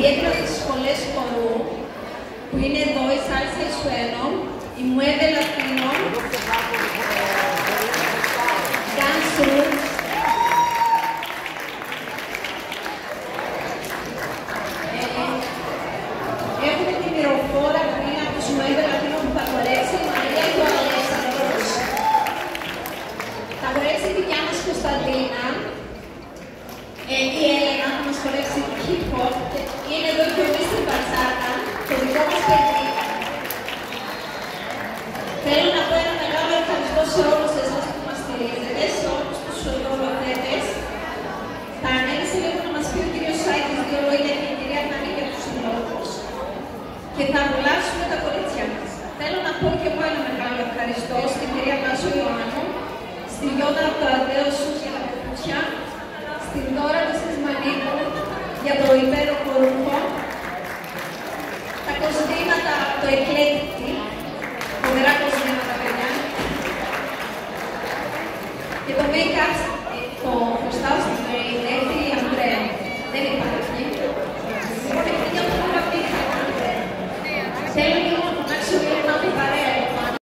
ιδιαίτερα τις σχολές χορού, που είναι εδώ η Σάλσα Ισουένο, η Μουέβε Λατίνο, Dance Roots, έχουμε τη μυροφόρα που είναι από τους Μουέβε Λατίνο που θα χορέψει, η Μαρία και ο Αλέξανδρος. Θα χορέψει η δικιά μας Κωνσταντίνα, η Έλενα θα μας χορέψει hip hop, είναι εδώ και ο Μίστερ Μπατσάτα, το δικό μας παιδί. Θέλω να πω ένα μεγάλο ευχαριστώ σε όλους εσάς που μας στηρίζετε, σε όλους τους οδηγοθέτες. Θα ανέβει σε λίγο να μας πει ο κύριος Σάκης δύο λόγια για την κυρία Τάνη και τους συλλόγους και θα βουλάσουμε τα κορίτσια μας. Θέλω να πω και εγώ ένα μεγάλο ευχαριστώ στην κυρία Βάσο Ιωάννου, στη Γιώτα από το Αδέο Σους για τα παπούτσια,